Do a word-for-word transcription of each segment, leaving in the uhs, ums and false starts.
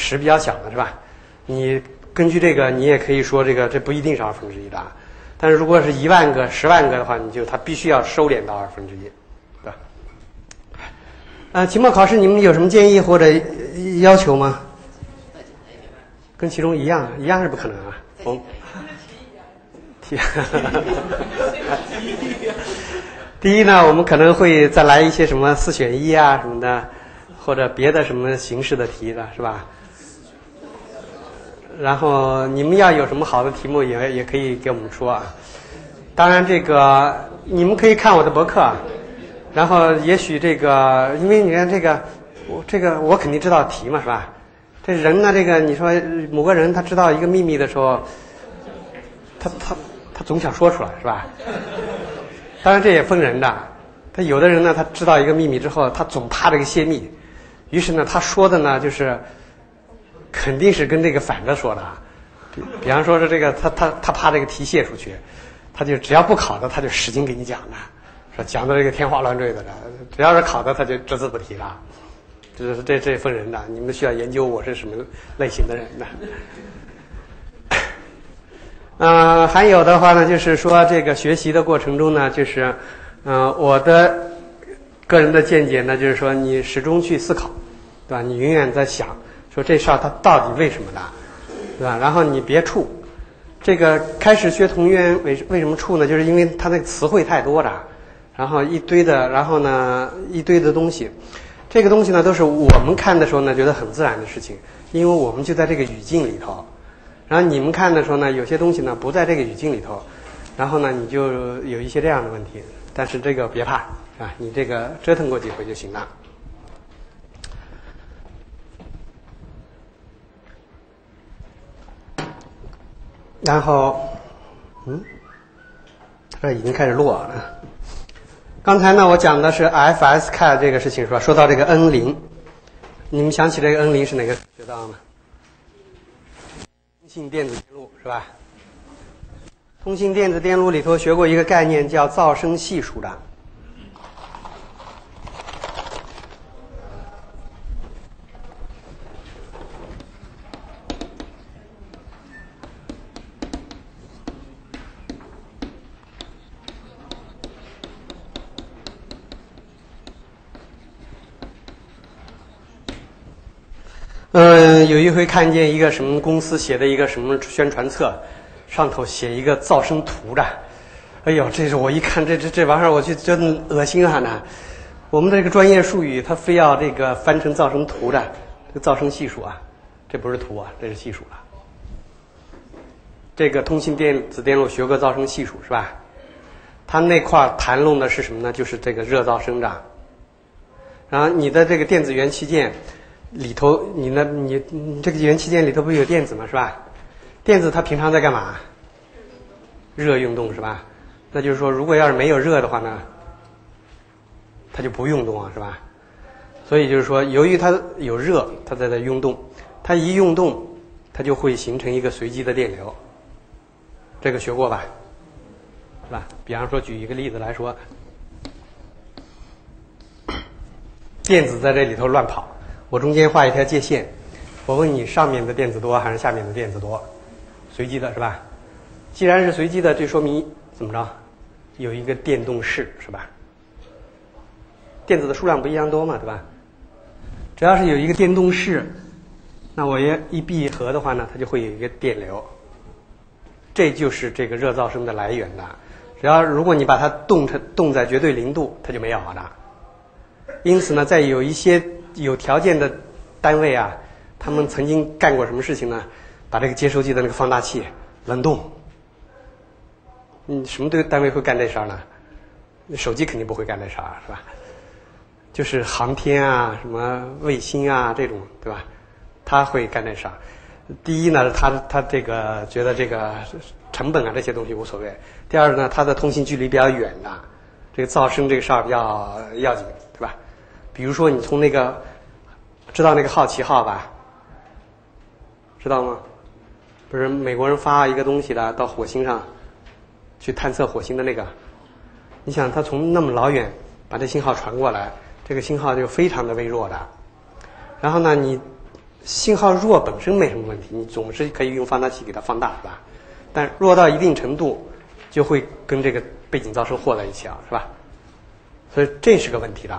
尺比较小的是吧？你根据这个，你也可以说这个这不一定是二分之一的，但是如果是一万个、十万个的话，你就它必须要收敛到二分之一，对吧？呃，期末考试你们有什么建议或者要求吗？跟其中一样，一样是不可能啊。我们题，第一呢，我们可能会再来一些什么四选一啊什么的，或者别的什么形式的题的，是吧？然后你们要有什么好的题目也也可以给我们说啊。当然这个你们可以看我的博客，然后也许这个因为你看这个我这个我肯定知道题嘛，是吧？这人呢，这个你说某个人他知道一个秘密的时候，他他他总想说出来，是吧？当然这也分人的，他有的人呢，他知道一个秘密之后，他总怕这个泄密，于是呢，他说的呢就是肯定是跟这个反着说的啊。比比方说是这个，他他他怕这个题泄出去，他就只要不考的，他就使劲给你讲的，说讲的这个天花乱坠的，只要是考的，他就只字不提了。这是这这分人的，你们需要研究我是什么类型的人的。呃，还有的话呢，就是说这个学习的过程中呢，就是，呃，我的个人的见解呢，就是说你始终去思考，对吧？你永远在想，说这事儿它到底为什么的，对吧？然后你别怵。这个开始学同源为为什么怵呢？就是因为它那个词汇太多了，然后一堆的，然后呢一堆的东西，这个东西呢都是我们看的时候呢觉得很自然的事情，因为我们就在这个语境里头。然后你们看的时候呢，有些东西呢不在这个语境里头，然后呢你就有一些这样的问题，但是这个别怕啊，你这个折腾过几回就行了。然后，嗯，这已经开始落了。刚才呢我讲的是 F S C A D 这个事情是吧？说到这个 N 零，你们想起这个 N 零是哪个学到吗？通信电子电路是吧？通信电子电路里头学过一个概念叫噪声系数的。嗯，有一回看见一个什么公司写的一个什么宣传册，上头写一个噪声图的，哎呦，这是我一看这这这玩意儿，我就真恶心啊！呢，我们这个专业术语，他非要这个翻成噪声图的，这个噪声系数啊，这不是图啊，这是系数了。这个通信电子电路学过噪声系数是吧？它那块谈论的是什么呢？就是这个热噪生长。然后你的这个电子元器件里头，你呢，你你这个元器件里头不是有电子吗？是吧？电子它平常在干嘛？热运动是吧？那就是说，如果要是没有热的话呢，它就不运动啊，是吧？所以就是说，由于它有热，它在这运动，它一运动，它就会形成一个随机的电流。这个学过吧？是吧？比方说，举一个例子来说，电子在这里头乱跑。我中间画一条界线，我问你上面的电子多还是下面的电子多？随机的是吧？既然是随机的，这说明怎么着？有一个电动势是吧？电子的数量不一样多嘛，对吧？只要是有一个电动势，那我也一闭合的话呢，它就会有一个电流。这就是这个热噪声的来源的。只要如果你把它冻成冻在绝对零度，它就没有了。因此呢，在有一些有条件的单位啊，他们曾经干过什么事情呢？把这个接收机的那个放大器冷冻。嗯，什么对单位会干这事儿呢？手机肯定不会干这事儿，是吧？就是航天啊、什么卫星啊这种，对吧？他会干这事儿。第一呢，他他这个觉得这个成本啊这些东西无所谓。第二呢，它的通信距离比较远的，这个噪声这个事儿比较要紧，对吧？比如说你从那个知道那个好奇号吧？知道吗？不是美国人发一个东西的到火星上去探测火星的那个，你想他从那么老远把这信号传过来，这个信号就非常的微弱的。然后呢，你信号弱本身没什么问题，你总是可以用放大器给它放大，是吧？但弱到一定程度，就会跟这个背景噪声和在一起了，是吧？所以这是个问题的。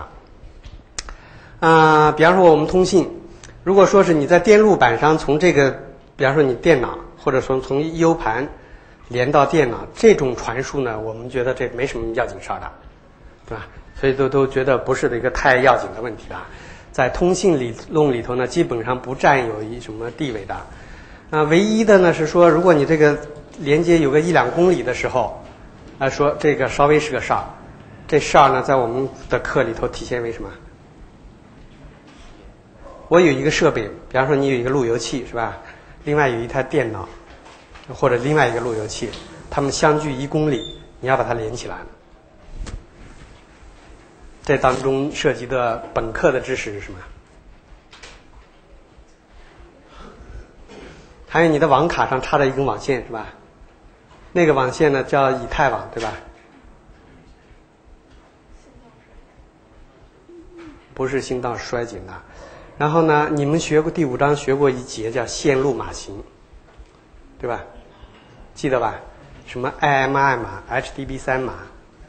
啊、呃，比方说我们通信，如果说是你在电路板上从这个，比方说你电脑，或者说从 U 盘连到电脑，这种传输呢，我们觉得这没什么要紧事儿的，对吧？所以都都觉得不是一个太要紧的问题了。在通信理论里头呢，基本上不占有一什么地位的。啊、呃，唯一的呢是说，如果你这个连接有个一两公里的时候，啊、呃，说这个稍微是个事儿。这事儿呢，在我们的课里头体现为什么？我有一个设备，比方说你有一个路由器，是吧？另外有一台电脑，或者另外一个路由器，它们相距一公里，你要把它连起来。这当中涉及的本课的知识是什么？还有你的网卡上插着一根网线，是吧？那个网线呢叫以太网，对吧？不是心脏衰减的。然后呢，你们学过第五章学过一节叫线路码型，对吧？记得吧？什么 I M I 码、H D B 三码，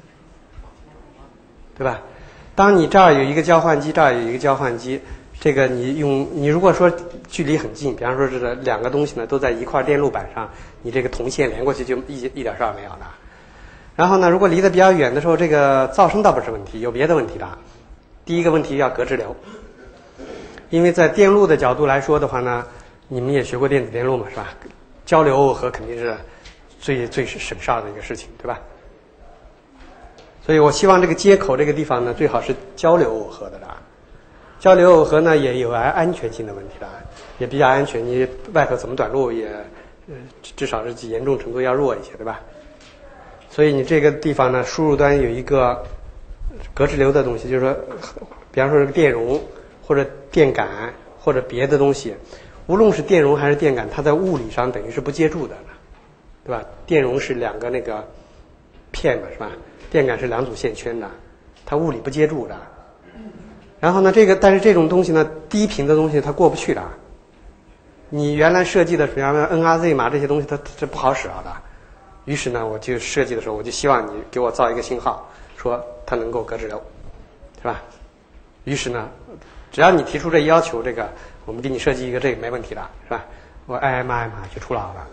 对吧？当你这儿有一个交换机，这儿有一个交换机，这个你用你如果说距离很近，比方说这两个东西呢都在一块电路板上，你这个铜线连过去就一一点事儿没有了。然后呢，如果离得比较远的时候，这个噪声倒不是问题，有别的问题的。第一个问题要隔滞留，因为在电路的角度来说的话呢，你们也学过电子电路嘛，是吧？交流耦合肯定是最最省事儿的一个事情，对吧？所以我希望这个接口这个地方呢，最好是交流耦合的啦。交流耦合呢，也有安安全性的问题啦，也比较安全。你外头怎么短路也，呃，至少是严重程度要弱一些，对吧？所以你这个地方呢，输入端有一个隔滞留的东西，就是说，比方说这个电容或者电感或者别的东西，无论是电容还是电感，它在物理上等于是不接触的，对吧？电容是两个那个片嘛，是吧？电感是两组线圈的，它物理不接触的。然后呢，这个但是这种东西呢，低频的东西它过不去的。你原来设计的，比方说 N R Z 码这些东西，它这不好使啊的。于是呢，我就设计的时候，我就希望你给我造一个信号，说它能够隔滞留，是吧？于是呢，只要你提出这要求，这个我们给你设计一个这个没问题的，是吧？我 I M I 码就出来了。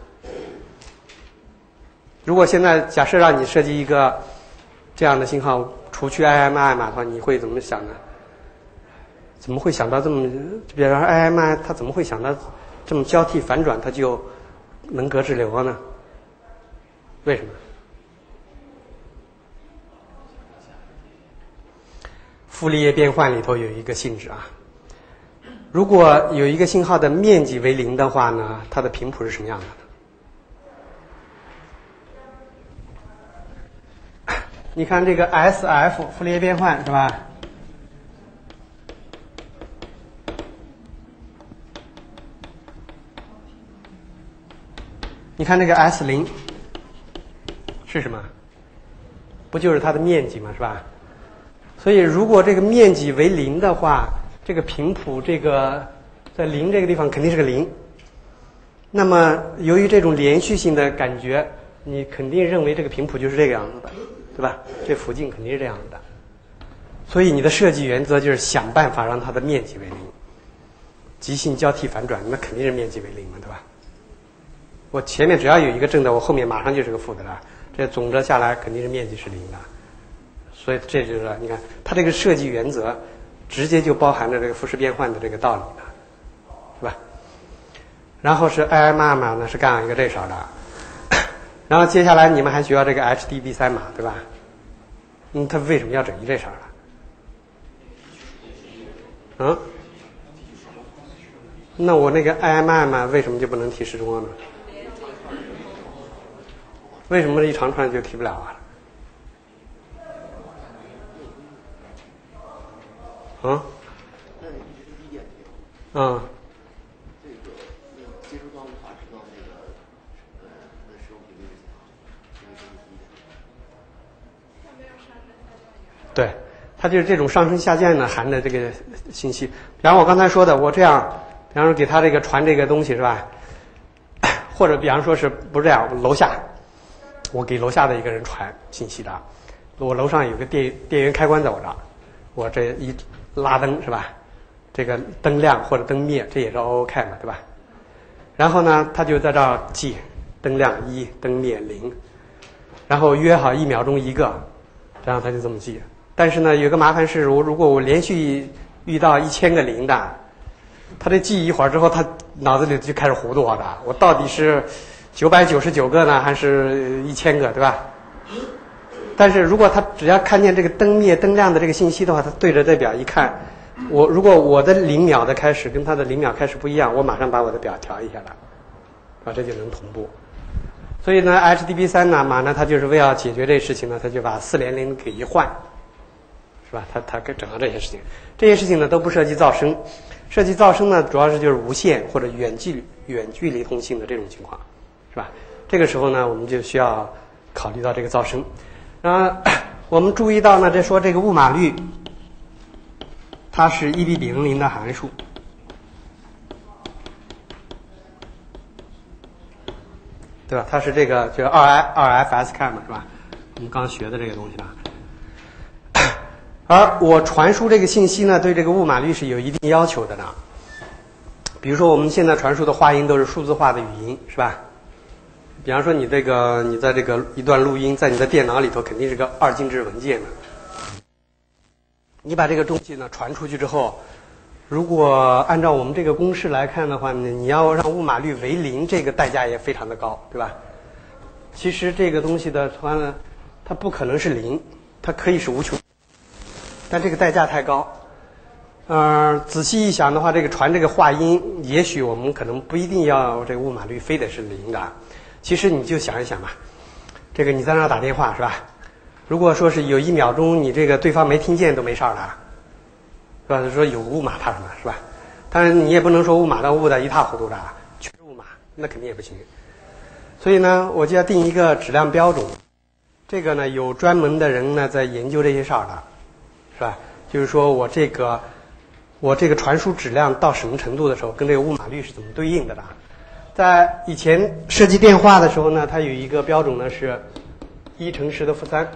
如果现在假设让你设计一个这样的信号，除去 I M I 码的话，你会怎么想呢？怎么会想到这么，比如说 I M I 它怎么会想到这么交替反转它就能隔滞留呢？为什么？傅立叶变换里头有一个性质啊，如果有一个信号的面积为零的话呢，它的频谱是什么样的？你看这个 S F 傅立叶变换是吧？你看这个 S 零 是什么？不就是它的面积嘛，是吧？所以如果这个面积为零的话，这个频谱这个在零这个地方肯定是个零。那么由于这种连续性的感觉，你肯定认为这个频谱就是这个样子的，对吧？这附近肯定是这样子的。所以你的设计原则就是想办法让它的面积为零。极性交替反转，那肯定是面积为零嘛，对吧？我前面只要有一个正的，我后面马上就是个负的了。这总的下来肯定是面积是零的。所以这就是你看它这个设计原则，直接就包含着这个复式变换的这个道理的，是吧？然后是 I M I 码呢是干一个这事儿的，然后接下来你们还需要这个 H D B 三码，对吧？嗯，它为什么要整一这事儿呢？嗯？那我那个 I M I 码为什么就不能提时钟了呢？为什么一长串就提不了啊？啊？嗯。 这个接收端无法知道那个呃那使用频率是多少，因为这是低的。 对，它就是这种上升下降呢含的这个信息。然后我刚才说的，我这样比方说给他这个传这个东西是吧？或者比方说是不是这样？楼下，我给楼下的一个人传信息的，我楼上有个电电源开关在我这儿，我这一拉灯是吧？这个灯亮或者灯灭，这也是 O O C 嘛，对吧？然后呢，他就在这儿记灯亮一，灯灭零，然后约好一秒钟一个，然后他就这么记。但是呢，有个麻烦是，我如果我连续遇到一千个零的，他这记一会儿之后，他脑子里就开始糊涂的，我到底是九百九十九个呢，还是一千个，对吧？但是如果他只要看见这个灯灭灯亮的这个信息的话，他对着这表一看，我如果我的零秒的开始跟他的零秒开始不一样，我马上把我的表调一下来，啊，这就能同步。所以呢 ，H T T P 三 呢，马呢，它就是为了解决这事情呢，它就把四连零给一换，是吧？它它给整个这些事情，这些事情呢都不涉及噪声，涉及噪声呢，主要是就是无线或者远距远距离通信的这种情况，是吧？这个时候呢，我们就需要考虑到这个噪声。然后我们注意到呢，这说这个误码率，它是一 b 比 n 零的函数。对吧？它是这个就是二 I 二 F S C A M 嘛，是吧？我们刚学的这个东西吧。而我传输这个信息呢，对这个误码率是有一定要求的呢。比如说我们现在传输的话音都是数字化的语音，是吧？比方说你这个你在这个一段录音，在你的电脑里头肯定是个二进制文件的。你把这个东西呢传出去之后，如果按照我们这个公式来看的话呢，你要让误码率为零，这个代价也非常的高，对吧？其实这个东西的传呢，它不可能是零，它可以是无穷，但这个代价太高。呃，仔细一想的话，这个传这个话音，也许我们可能不一定要这个误码率非得是零的。其实你就想一想吧，这个你在那打电话是吧？如果说是有一秒钟你这个对方没听见都没事儿的。是吧？说有误码怕什么？是吧？当然你也不能说误码到误的一塌糊涂的，全是误码，那肯定也不行。所以呢，我就要定一个质量标准。这个呢，有专门的人呢在研究这些事儿的，是吧？就是说我这个我这个传输质量到什么程度的时候，跟这个误码率是怎么对应的呢？在以前设计电话的时候呢，它有一个标准呢是一乘十的负三。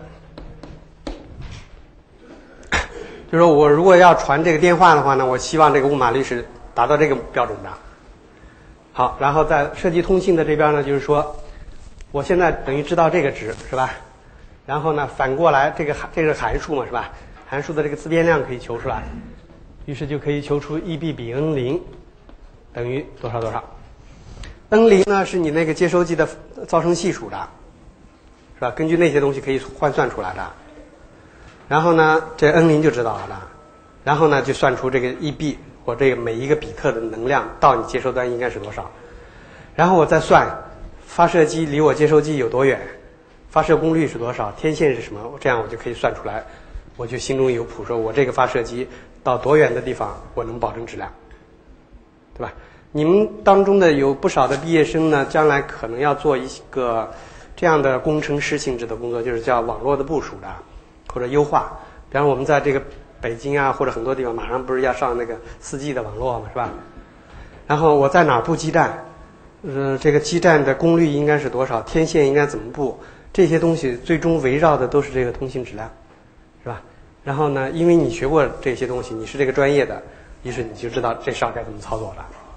就是说我如果要传这个电话的话呢，我希望这个误码率是达到这个标准的。好，然后在设计通信的这边呢，就是说，我现在等于知道这个值是吧？然后呢，反过来这个这个函数嘛是吧？函数的这个自变量可以求出来，于是就可以求出 E B 比 N 零等于多少多少。N 零呢是你那个接收机的噪声系数的，是吧？根据那些东西可以换算出来的。然后呢，这 N 零就知道了的，然后呢就算出这个 E B 或这个每一个比特的能量到你接收端应该是多少，然后我再算发射机离我接收机有多远，发射功率是多少，天线是什么，这样我就可以算出来，我就心中有谱，说我这个发射机到多远的地方我能保证质量，对吧？你们当中的有不少的毕业生呢，将来可能要做一个这样的工程师性质的工作，就是叫网络的部署的。或者优化，比方我们在这个北京啊，或者很多地方，马上不是要上那个四 G 的网络嘛，是吧？然后我在哪儿布基站，呃，这个基站的功率应该是多少，天线应该怎么布，这些东西最终围绕的都是这个通信质量，是吧？然后呢，因为你学过这些东西，你是这个专业的，于是你就知道这事儿该怎么操作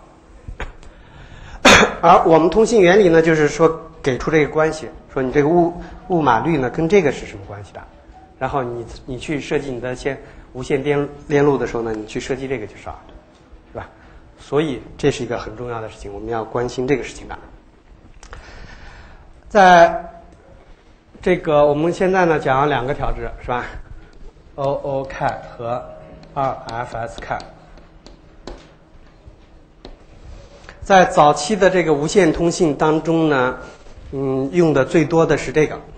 了。而我们通信原理呢，就是说给出这个关系，说你这个误误码率呢跟这个是什么关系的？然后你你去设计你的线无线电链路的时候呢，你去设计这个就是了，是吧？所以这是一个很重要的事情，我们要关心这个事情的。在这个我们现在呢讲两个调制，是吧 ？O O C A 和二 F S C A。在早期的这个无线通信当中呢，嗯，用的最多的是这个。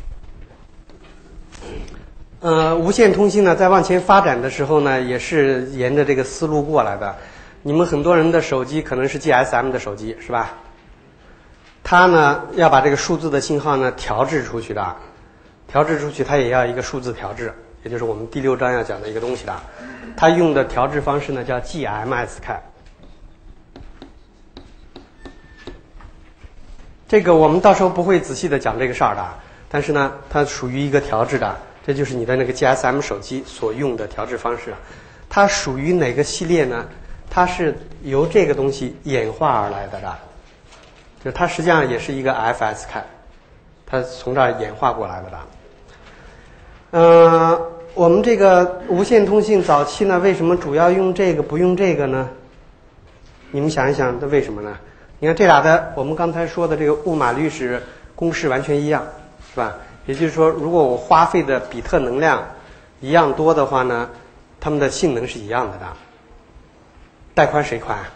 呃，无线通信呢，在往前发展的时候呢，也是沿着这个思路过来的。你们很多人的手机可能是 G S M 的手机，是吧？它呢要把这个数字的信号呢调制出去的，调制出去它也要一个数字调制，也就是我们第六章要讲的一个东西的。它用的调制方式呢叫 G M S C A。 这个我们到时候不会仔细的讲这个事儿的，但是呢，它属于一个调制的，这就是你的那个 G S M 手机所用的调制方式。它属于哪个系列呢？它是由这个东西演化而来的啦，就它实际上也是一个 F S C A， 它从这儿演化过来的啦。呃，我们这个无线通信早期呢，为什么主要用这个不用这个呢？你们想一想，这为什么呢？你看这俩的，我们刚才说的这个乌马律使公式完全一样，是吧？也就是说，如果我花费的比特能量一样多的话呢，它们的性能是一样的的。带宽谁宽？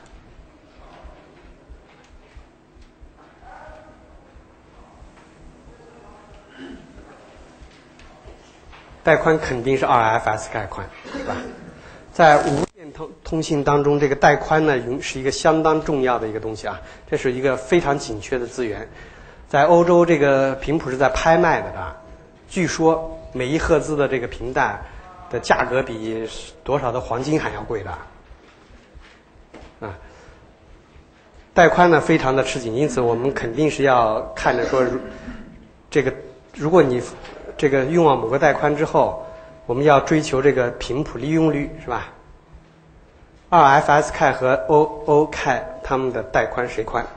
带宽肯定是 二 F S C A 宽，是吧？在无线通通信当中，这个带宽呢，是一个相当重要的一个东西啊，这是一个非常紧缺的资源。在欧洲，这个频谱是在拍卖的啊，据说每一赫兹的这个频带的价格比多少的黄金还要贵的啊。带宽呢非常的吃紧，因此我们肯定是要看着说，这个如果你这个用了某个带宽之后，我们要追求这个频谱利用率，是吧？二 F S C A 和 O O C A 它们的带宽谁宽？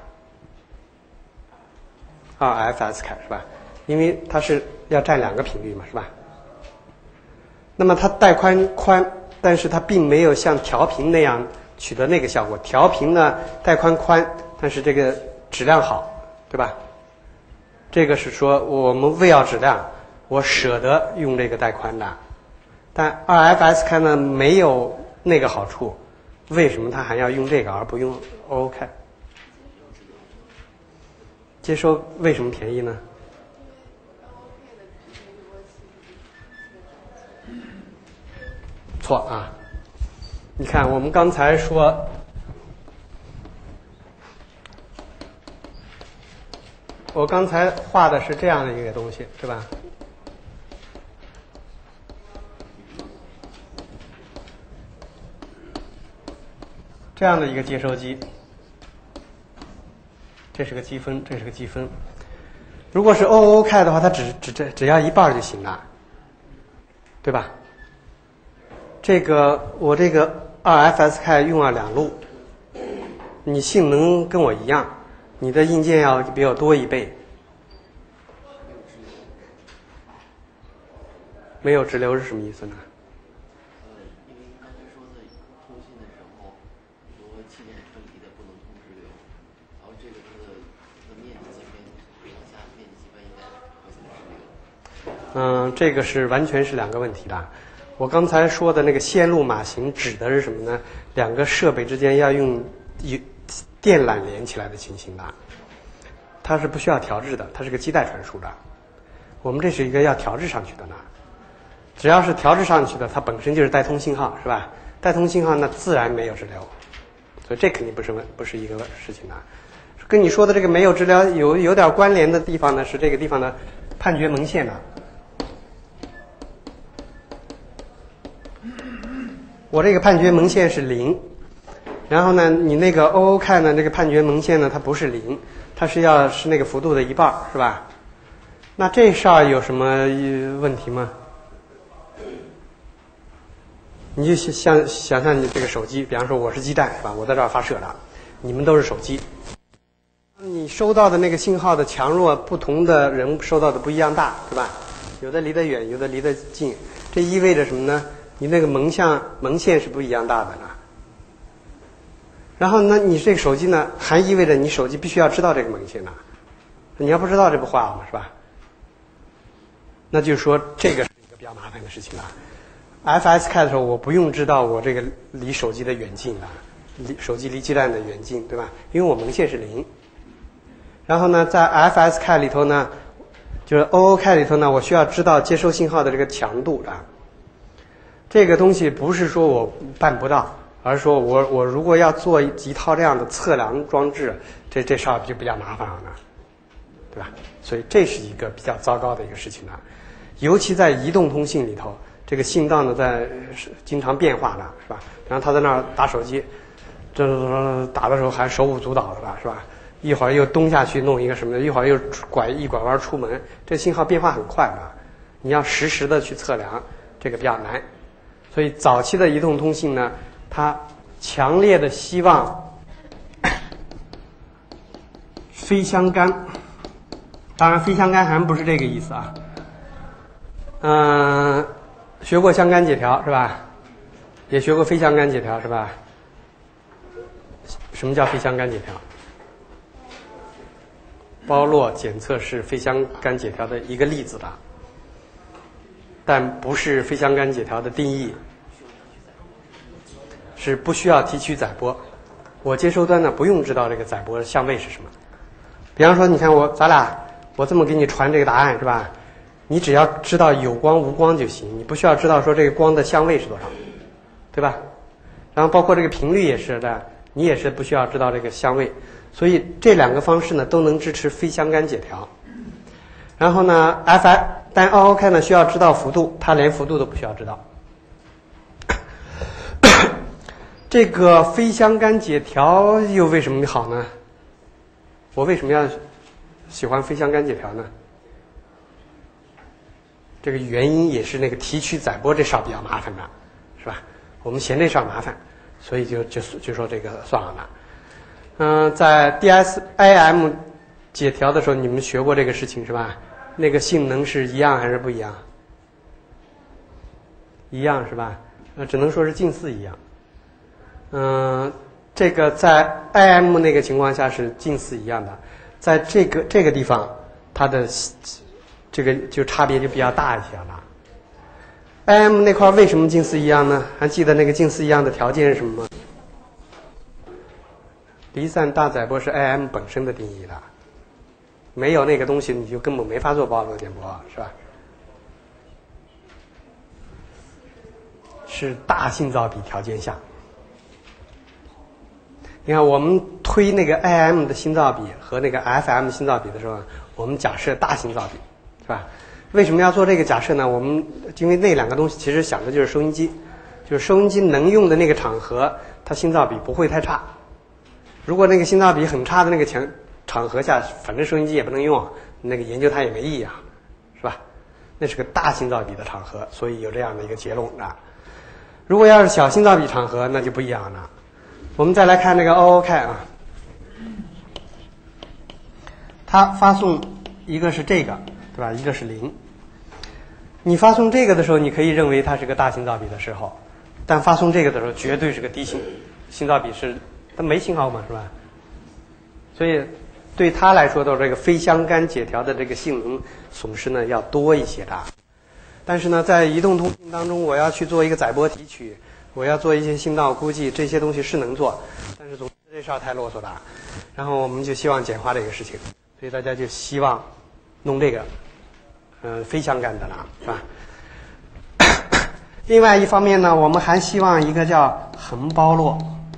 二 F S C A 是吧？因为它是要占两个频率嘛，是吧？那么它带宽宽，但是它并没有像调频那样取得那个效果。调频呢，带宽宽，但是这个质量好，对吧？这个是说我们为要质量，我舍得用这个带宽的。但二 F S C A 呢没有那个好处，为什么它还要用这个而不用 O O C A？ 接收为什么便宜呢？错啊！你看，我们刚才说，我刚才画的是这样的一个东西，是吧？这样的一个接收机，这是个积分，这是个积分。如果是 O O C A 的话，它只只只只要一半就行了，对吧？这个我这个二 F S C A 用了两路，你性能跟我一样，你的硬件要比我多一倍。没有直流是什么意思呢？ 因为刚才说的通信的时候，很多器件升级的不能通直流，然后这个它的它的面积积分往下面积积分应该会怎么直流？ 嗯，这个是完全是两个问题的。我刚才说的那个线路码型指的是什么呢？两个设备之间要用有电缆连起来的情形的，它是不需要调制的，它是个基带传输的。我们这是一个要调制上去的呢。只要是调制上去的，它本身就是带通信号，是吧？带通信号那自然没有直流，所以这肯定不是问不是一个事情的。跟你说的这个没有直流有有点关联的地方呢，是这个地方的判决蒙线呢。我这个判决蒙线是零，然后呢，你那个 O O C A 呢，这个判决蒙线呢，它不是零，它是要是那个幅度的一半，是吧？那这事儿有什么问题吗？你就想想象你这个手机，比方说我是基站，是吧？我在这儿发射的，你们都是手机，你收到的那个信号的强弱，不同的人收到的不一样大，对吧？有的离得远，有的离得近，这意味着什么呢？你那个蒙像蒙线是不一样大的呢。然后呢，你这个手机呢，还意味着你手机必须要知道这个蒙线呢。你要不知道这不坏了嘛，是吧？那就是说这个是一个比较麻烦的事情了。F S C A 的时候，我不用知道我这个离手机的远近了，离手机离基站的远近，对吧？因为我蒙线是零。然后呢，在 F S C A 里头呢，就是 O O C A 里头呢，我需要知道接收信号的这个强度啊。这个东西不是说我办不到，而是说我我如果要做一套这样的测量装置，这这事儿就比较麻烦了呢，对吧？所以这是一个比较糟糕的一个事情了，尤其在移动通信里头，这个信道呢在经常变化的，是吧？然后他在那儿打手机，这打的时候还手舞足蹈的吧，是吧？ 一会儿又东下去弄一个什么，一会儿又拐一拐弯出门，这信号变化很快啊！你要实时的去测量，这个比较难。所以早期的移动通信呢，它强烈的希望非相干，当然非相干还不是这个意思啊。嗯、呃，学过相干解条是吧？也学过非相干解条是吧？什么叫非相干解条？包络检测是非相干解条的一个例子的，但不是非相干解条的定义，是不需要提取载波。我接收端呢不用知道这个载波相位是什么。比方说，你看我咱俩我这么给你传这个答案是吧？你只要知道有光无光就行，你不需要知道说这个光的相位是多少，对吧？然后包括这个频率也是的，你也是不需要知道这个相位。所以这两个方式呢都能支持非相干解条。然后呢 F I 但 O O K 呢需要知道幅度，它连幅度都不需要知道。这个非相干解条又为什么好呢？我为什么要喜欢非相干解条呢？这个原因也是那个提取载波这事儿比较麻烦的，是吧？我们嫌这事儿麻烦，所以就就就说这个算了吧。嗯、呃，在 D S I M 解条的时候，你们学过这个事情是吧？那个性能是一样还是不一样？一样是吧？呃，只能说是近似一样。嗯、呃，这个在 I M 那个情况下是近似一样的，在这个这个地方，它的这个就差别就比较大一些了。I M 那块为什么近似一样呢？还记得那个近似一样的条件是什么吗？离散大载波是 I M 本身的定义的，没有那个东西你就根本没法做包络电波，是吧？是大信噪比条件下。你看我们推那个 I M 的信噪比和那个 F M 信噪比的时候，我们假设大信噪比，是吧？为什么要做这个假设呢？我们因为那两个东西其实想的就是收音机，就是收音机能用的那个场合，它信噪比不会太差。如果那个信噪比很差的那个场场合下，反正收音机也不能用，那个研究它也没意义啊，是吧？那是个大信噪比的场合，所以有这样的一个结论啊。如果要是小信噪比场合，那就不一样了。我们再来看那个 O O K 啊，它发送一个是这个，对吧？一个是零。你发送这个的时候，你可以认为它是个大信噪比的时候，但发送这个的时候，绝对是个低信信噪比是。它没信号嘛，是吧？所以对它来说的这个非相干解条的这个性能损失呢要多一些的。但是呢，在移动通信当中，我要去做一个载波提取，我要做一些信道估计，这些东西是能做，但是总之这事儿太啰嗦了。然后我们就希望简化这个事情，所以大家就希望弄这个，嗯、呃，非相干的了，是吧？另外一方面呢，我们还希望一个叫横包络。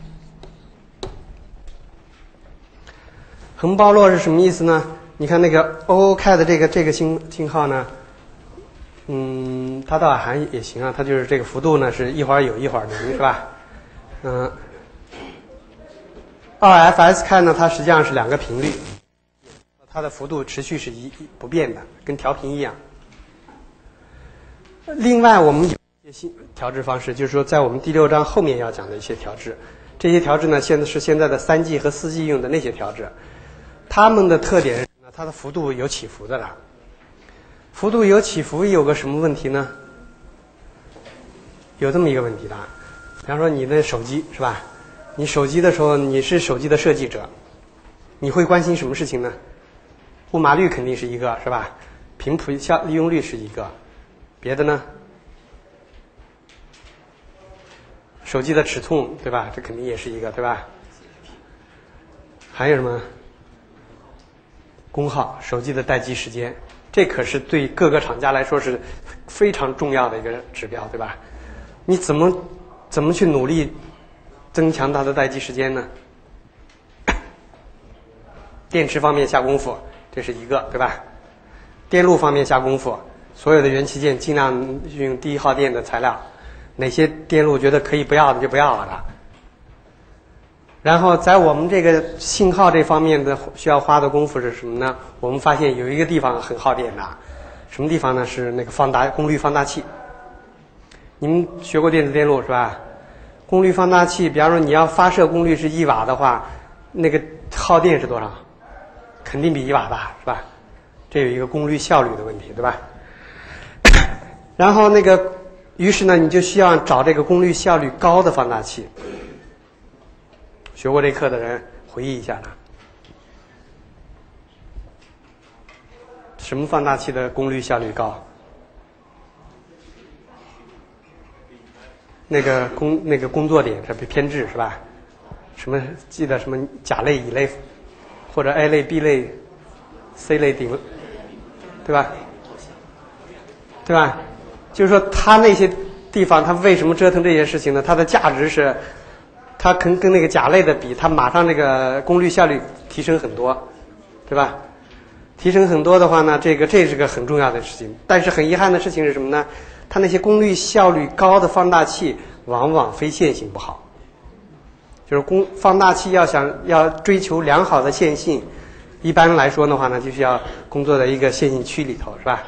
横包络是什么意思呢？你看那个 O O K 的这个这个信信号呢，嗯，它倒还也行啊，它就是这个幅度呢是一会儿有一会儿零，是吧？嗯，二 F S K 呢，它实际上是两个频率，它的幅度持续是一不变的，跟调频一样。另外，我们有一些新调制方式，就是说在我们第六章后面要讲的一些调制，这些调制呢，现在是现在的三 G 和四 G 用的那些调制。它们的特点是呢，它的幅度有起伏的啦。幅度有起伏有个什么问题呢？有这么一个问题的，比方说你的手机是吧？你手机的时候，你是手机的设计者，你会关心什么事情呢？误码率肯定是一个，是吧？频谱效利用率是一个，别的呢？手机的尺寸，对吧？这肯定也是一个，对吧？还有什么？功耗，手机的待机时间，这可是对各个厂家来说是非常重要的一个指标，对吧？你怎么怎么去努力增强它的待机时间呢？电池方面下功夫，这是一个，对吧？电路方面下功夫，所有的元器件尽量用低耗电的材料，哪些电路觉得可以不要的就不要了。 然后在我们这个信号这方面的需要花的功夫是什么呢？我们发现有一个地方很耗电的，什么地方呢？是那个放大功率放大器。你们学过电子电路是吧？功率放大器，比方说你要发射功率是一瓦的话，那个耗电是多少？肯定比一瓦大，是吧？这有一个功率效率的问题，对吧？然后那个，于是呢，你就需要找这个功率效率高的放大器。学过这课的人回忆一下呢。什么放大器的功率效率高？那个工那个工作点这偏置是吧？什么记得什么甲类、乙类，或者 A 类、B 类、C 类顶，对吧？对吧？就是说它那些地方，它为什么折腾这些事情呢？它的价值是。它跟跟那个甲类的比，它马上那个功率效率提升很多，对吧？提升很多的话呢，这个这是个很重要的事情。但是很遗憾的事情是什么呢？它那些功率效率高的放大器往往非线性不好。就是功放大器要想要追求良好的线性，一般来说的话呢，就需要工作在一个线性区里头，是吧？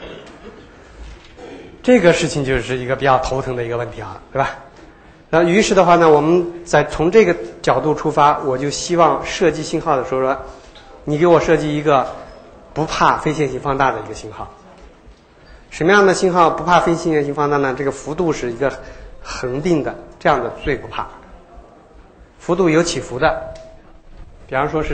这个事情就是一个比较头疼的一个问题啊，对吧？然后于是的话呢，我们在从这个角度出发，我就希望设计信号的时候说，你给我设计一个不怕非线性放大的一个信号。什么样的信号不怕非线性放大呢？这个幅度是一个恒定的，这样的最不怕。幅度有起伏的，比方说是，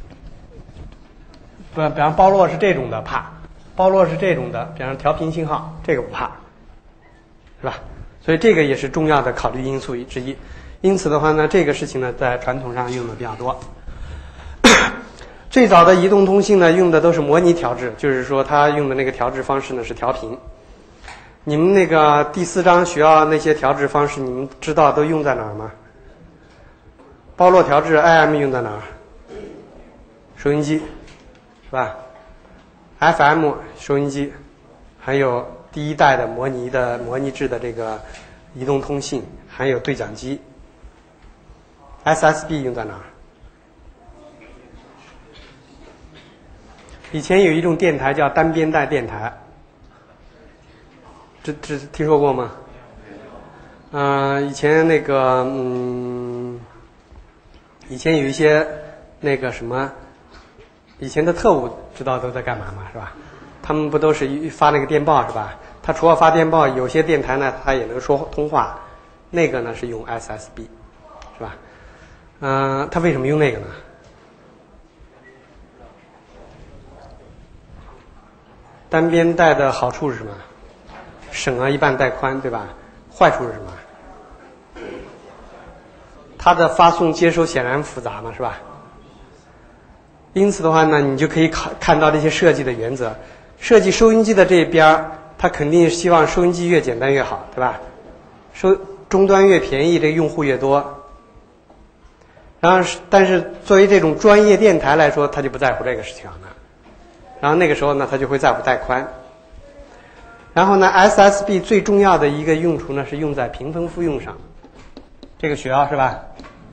不，比方包络是这种的怕，包络是这种的，比方调频信号，这个不怕，是吧？所以这个也是重要的考虑因素之一。因此的话呢，这个事情呢，在传统上用的比较多。最早的移动通信呢，用的都是模拟调制，就是说它用的那个调制方式呢是调频。你们那个第四章学到那些调制方式，你们知道都用在哪儿吗？包络调制 I M 用在哪儿？收音机，是吧 ？F M 收音机，还有第一代的模拟的模拟制的这个移动通信，还有对讲机。S S B 用在哪儿？以前有一种电台叫单边带电台，这这听说过吗？嗯、呃，以前那个嗯，以前有一些那个什么，以前的特务知道都在干嘛吗？是吧？他们不都是发那个电报是吧？他除了发电报，有些电台呢，他也能说通话，那个呢是用 S S B， 是吧？嗯、呃，他为什么用那个呢？单边带的好处是什么？省啊，一半带宽，对吧？坏处是什么？它的发送接收显然复杂嘛，是吧？因此的话呢，你就可以看看到这些设计的原则。设计收音机的这一边，它肯定希望收音机越简单越好，对吧？收终端越便宜，这个用户越多。然后，但是作为这种专业电台来说，他就不在乎这个事情了。然后那个时候呢，他就会在乎带宽。然后呢 ，S S B 最重要的一个用处呢，是用在平分复用上。这个学到是吧？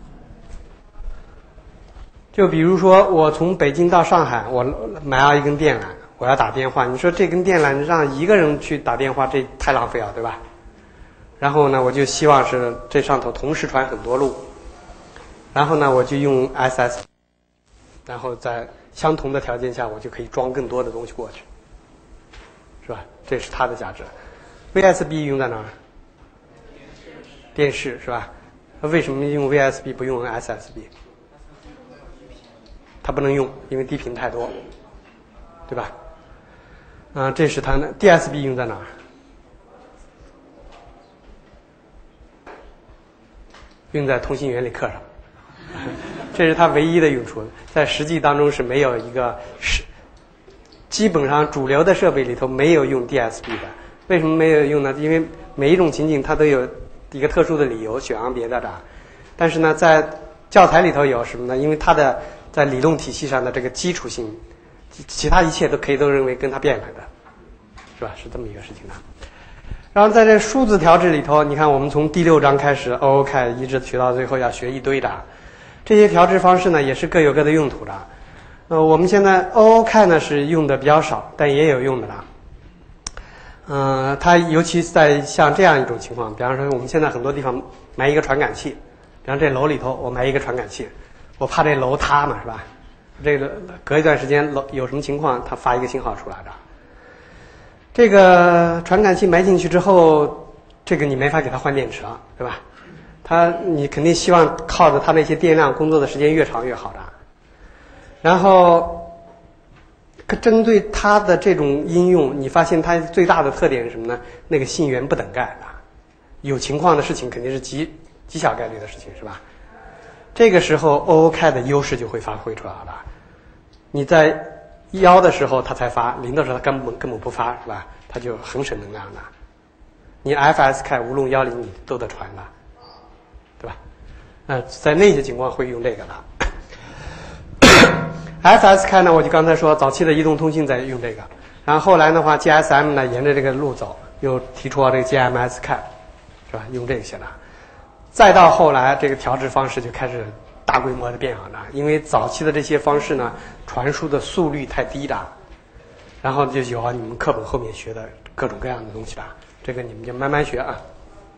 就比如说，我从北京到上海，我买了一根电缆，我要打电话。你说这根电缆让一个人去打电话，这太浪费了，对吧？然后呢，我就希望是这上头同时传很多路。然后呢，我就用 S S B， 然后在相同的条件下，我就可以装更多的东西过去，是吧？这是它的价值。V S B 用在哪儿？电视是吧？为什么用 V S B 不用 S S B？ 它不能用，因为低频太多，对吧？啊、呃，这是它的 D S B 用在哪儿？用在通信原理课上。这是它唯一的用处，在实际当中是没有一个是，基本上主流的设备里头没有用 D S B 的。为什么没有用呢？因为每一种情景它都有一个特殊的理由选昂别的的，但是呢，在教材里头有什么呢？因为它的在理论体系上的这个基础性，其他一切都可以都认为跟它变来的，是吧？是这么一个事情的。然后在这数字调制里头，你看我们从第六章开始 O O K 一直学到最后要学一堆的。 这些调制方式呢，也是各有各的用途的。呃，我们现在 O O C A D 呢是用的比较少，但也有用的啦。嗯、呃，它尤其在像这样一种情况，比方说我们现在很多地方埋一个传感器，比方这楼里头我埋一个传感器，我怕这楼塌嘛，是吧？这个隔一段时间楼有什么情况，它发一个信号出来的。这个传感器埋进去之后，这个你没法给它换电池了，对吧？它你肯定希望靠着它那些电量工作的时间越长越好的。然后针对它的这种应用，你发现它最大的特点是什么呢？那个信源不等盖啊，有情况的事情肯定是极极小概率的事情，是吧？这个时候 O O C A D 的优势就会发挥出来了。你在幺的时候它才发，零的时候它根本根本不发，是吧？它就很省能量的。你 F S C A D 无论幺零你都得传的，对吧？呃，在那些情况会用这个的。F S C A D 呢，我就刚才说，早期的移动通信在用这个，然后后来的话 G S M 呢沿着这个路走，又提出了这个 G M S C A D， 是吧？用这些的。再到后来，这个调制方式就开始大规模的变好了，因为早期的这些方式呢，传输的速率太低了，然后就有你们课本后面学的各种各样的东西了，这个你们就慢慢学啊。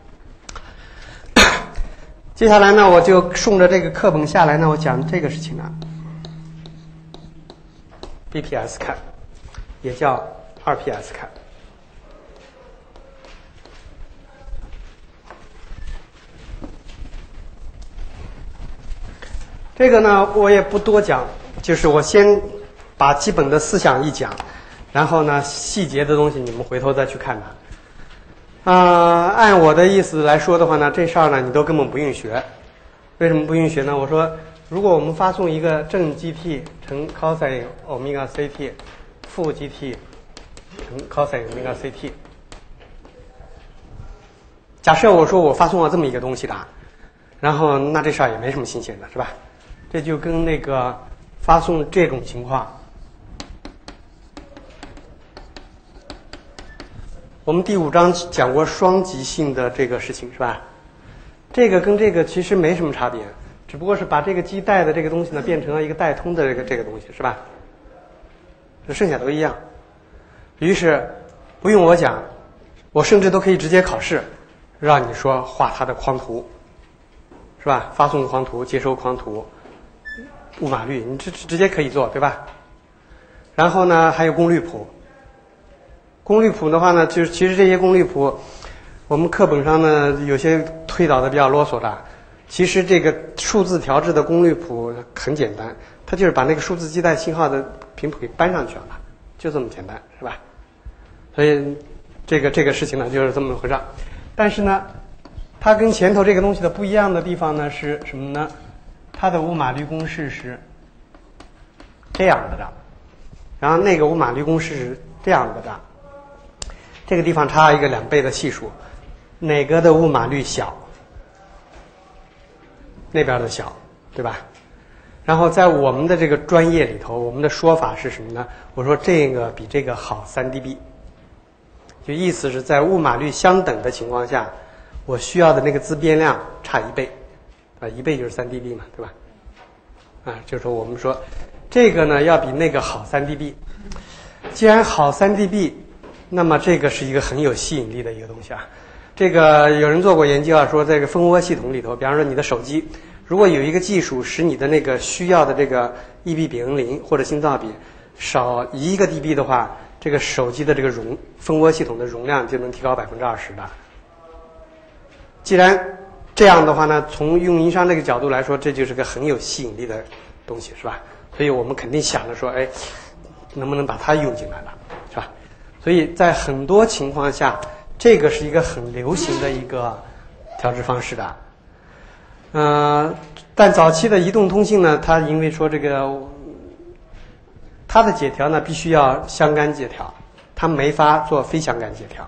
接下来呢，我就顺着这个课本下来呢，我讲这个事情啊。B P S C A D 也叫 二 P S C A D。这个呢，我也不多讲，就是我先把基本的思想一讲，然后呢，细节的东西你们回头再去看它。啊、呃，按我的意思来说的话呢，这事儿呢你都根本不用学。为什么不用学呢？我说，如果我们发送一个正 G T 乘 cos 欧米伽 C T， 负 G T 乘 cos 欧米伽 C T， 假设我说我发送了这么一个东西的，然后那这事儿也没什么新鲜的，是吧？这就跟那个发送这种情况，我们第五章讲过双极性的这个事情，是吧？这个跟这个其实没什么差别，只不过是把这个基带的这个东西呢变成了一个带通的这个这个东西，是吧？这剩下都一样。于是不用我讲，我甚至都可以直接考试，让你说画它的框图，是吧？发送框图、接收框图、误码率，你这直接可以做，对吧？然后呢，还有功率谱。功率谱的话呢，就是其实这些功率谱，我们课本上呢有些推导的比较啰嗦的。其实这个数字调制的功率谱很简单，它就是把那个数字基带信号的频谱给搬上去了，就这么简单，是吧？所以这个这个事情呢就是这么回事。但是呢，它跟前头这个东西的不一样的地方呢是什么呢？它的误码率公式是这样的的，然后那个误码率公式是这样的的。这个地方差一个两倍的系数，哪个的误码率小？那边的小，对吧？然后在我们的这个专业里头，我们的说法是什么呢？我说这个比这个好 三 D B， 就意思是在误码率相等的情况下，我需要的那个自变量差一倍，啊，一倍就是 三 D B 嘛，对吧？啊，就是说我们说这个呢要比那个好 三 D B， 既然好 三 D B， 那么这个是一个很有吸引力的一个东西啊。这个有人做过研究啊，说这个蜂窝系统里头，比方说你的手机，如果有一个技术使你的那个需要的这个 E B 比 N 零或者信噪比少一个 dB 的话，这个手机的这个容蜂窝系统的容量就能提高百分之二十的。既然这样的话呢，从运营商这个角度来说，这就是个很有吸引力的东西，是吧？所以我们肯定想着说，哎，能不能把它用进来了，是吧？所以在很多情况下，这个是一个很流行的一个调制方式的。呃，但早期的移动通信呢，它因为说这个它的解调呢必须要相干解调，它没法做非相干解调。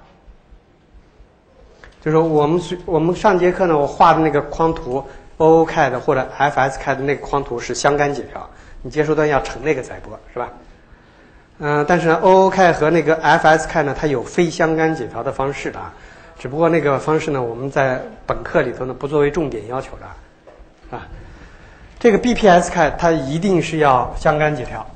就是说我们我们上节课呢，我画的那个框图 O O C A D 或者 F S C A D 的那个框图是相干解调，你接收端要乘那个载波，是吧？嗯、呃，但是呢 O O C A D 和那个 F S C A D 呢，它有非相干解调的方式的，只不过那个方式呢，我们在本课里头呢不作为重点要求的，啊。 这个 B P S C A T 它一定是要相干结条，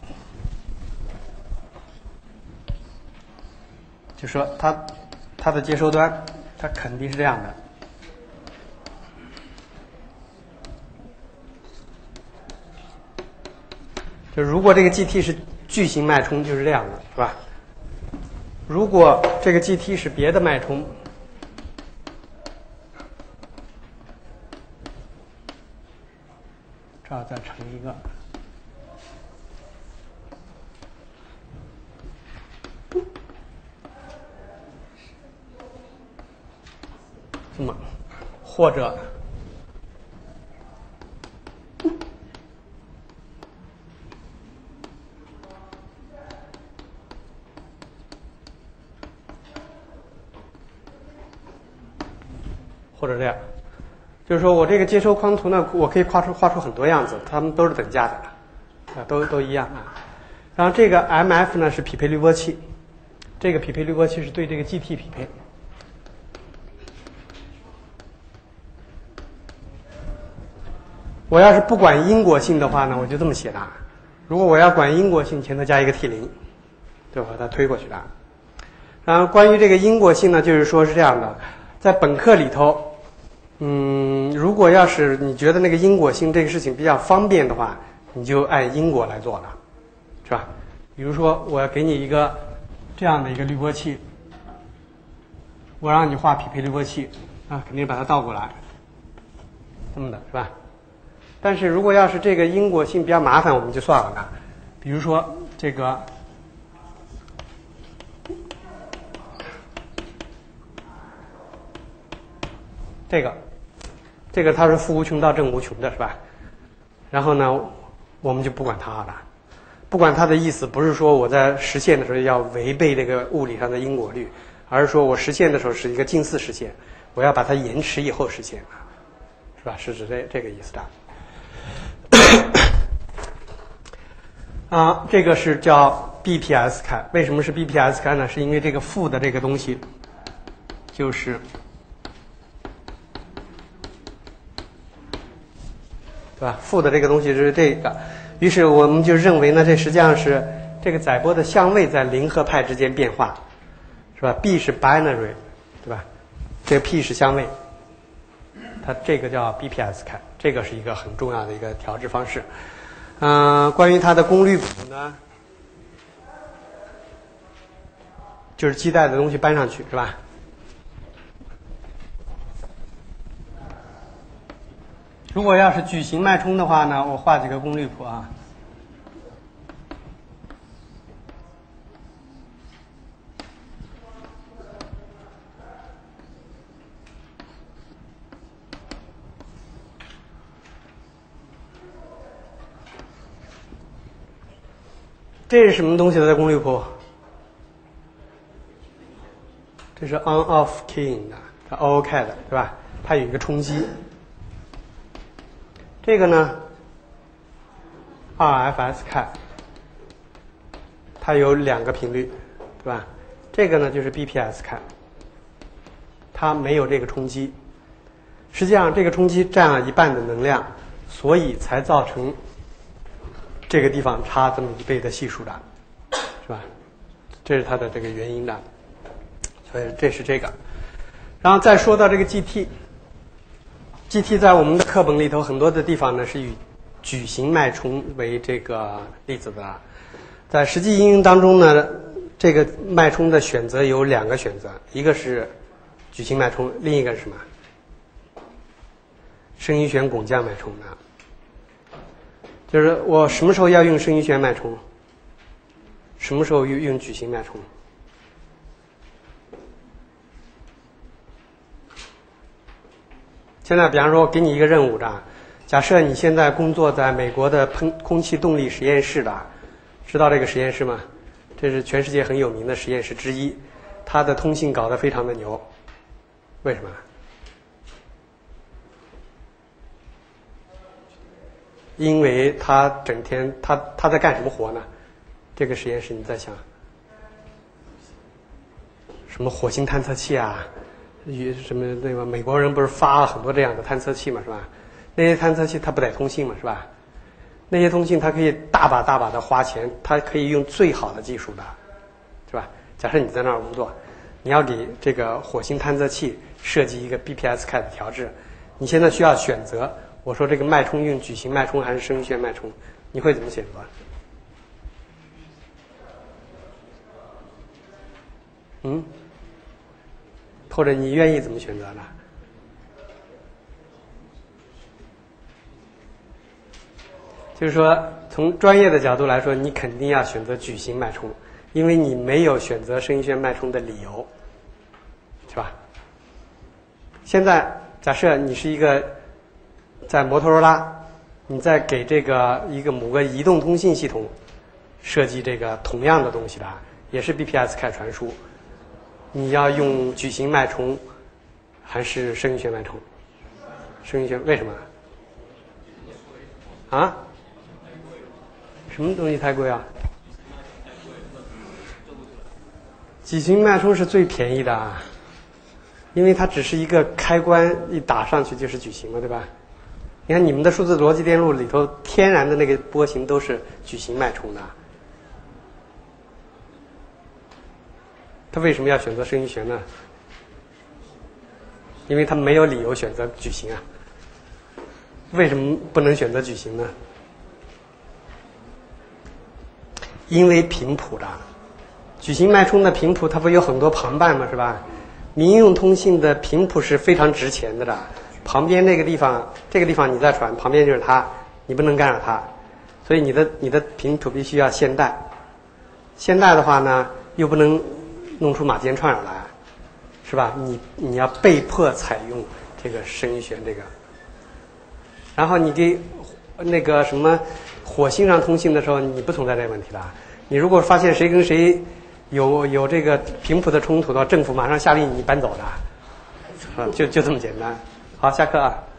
就说它它的接收端它肯定是这样的。就如果这个 G T 是矩形脉冲，就是这样的，是吧？如果这个 G T 是别的脉冲，这儿再乘一个，这么，或者。或者这样，就是说我这个接收框图呢，我可以画出画出很多样子，它们都是等价的，啊，都都一样啊。然后这个 M F 呢是匹配滤波器，这个匹配滤波器是对这个 G T 匹配。我要是不管因果性的话呢，我就这么写的。如果我要管因果性，前头加一个 T 零，就把它推过去的。然后关于这个因果性呢，就是说是这样的。在本课里头，嗯，如果要是你觉得那个因果性这个事情比较方便的话，你就按因果来做了，是吧？比如说，我要给你一个这样的一个滤波器，我让你画匹配滤波器，啊，肯定把它倒过来，这么的是吧？但是如果要是这个因果性比较麻烦，我们就算了啊。比如说这个。这个，这个它是负无穷到正无穷的，是吧？然后呢，我们就不管它了，不管它的意思，不是说我在实现的时候要违背这个物理上的因果律，而是说我实现的时候是一个近似实现，我要把它延迟以后实现，是吧？是指这这个意思的。啊，这个是叫 B P S C A T， 为什么是 B P S C A T 呢？是因为这个负的这个东西，就是。对吧？负的这个东西是这个，于是我们就认为呢，这实际上是这个载波的相位在零和派之间变化，是吧 ？B 是 binary， 对吧？这个 P 是相位，它这个叫 B P S C A T， 这个是一个很重要的一个调制方式。嗯、呃，关于它的功率谱呢，就是基带的东西搬上去，是吧？如果要是矩形脉冲的话呢，我画几个功率谱啊。这是什么东西的功率谱？这是 on-off keying 的，它 O O K 的，对吧？它有一个冲击。这个呢 ，R F S C A T， 它有两个频率，对吧？这个呢就是 B P S C A T， 它没有这个冲击。实际上，这个冲击占了一半的能量，所以才造成这个地方差这么一倍的系数的，是吧？这是它的这个原因的，所以这是这个。然后再说到这个 G T。G T 在我们的课本里头很多的地方呢是以矩形脉冲为这个例子的，在实际应用当中呢，这个脉冲的选择有两个选择，一个是矩形脉冲，另一个是什么？声音弦拱降脉冲的。就是我什么时候要用声音弦脉冲？什么时候用用矩形脉冲？现在，比方说，我给你一个任务的，假设你现在工作在美国的喷空气动力实验室的，知道这个实验室吗？这是全世界很有名的实验室之一，它的通信搞得非常的牛。为什么？因为它整天，它它在干什么活呢？这个实验室你在想，什么火星探测器啊？与什么那个美国人不是发了很多这样的探测器嘛，是吧？那些探测器它不得通信嘛，是吧？ 那些通信它可以大把大把的花钱，它可以用最好的技术的，是吧？假设你在那儿工作，你要给这个火星探测器设计一个 B P S C A 的调制，你现在需要选择，我说这个脉冲用矩形脉冲还是声学脉冲，你会怎么选择？嗯？或者你愿意怎么选择呢？就是说，从专业的角度来说，你肯定要选择矩形脉冲，因为你没有选择声学脉冲的理由，是吧？现在假设你是一个在摩托罗拉，你在给这个一个某个移动通信系统设计这个同样的东西的，也是 B P S C A 传输，你要用矩形脉冲还是声学脉冲？声学为什么？啊？什么东西太贵啊？矩形脉冲是最便宜的啊，因为它只是一个开关，一打上去就是矩形了，对吧？你看你们的数字逻辑电路里头，天然的那个波形都是矩形脉冲的，它为什么要选择声音学呢？因为它没有理由选择矩形啊。为什么不能选择矩形呢？因为频谱的，矩形脉冲的频谱它不有很多旁伴吗？是吧？民用通信的频谱是非常值钱的的，旁边那个地方，这个地方你在传，旁边就是它，你不能干扰它，所以你的你的频谱必须要现代。现代的话呢，又不能弄出马间串扰来，是吧？你你要被迫采用这个声音弦这个，然后你给那个什么火星上通信的时候，你不存在这个问题的。你如果发现谁跟谁有有这个频谱的冲突的话，政府马上下令你搬走的，啊，就就这么简单。好，下课啊。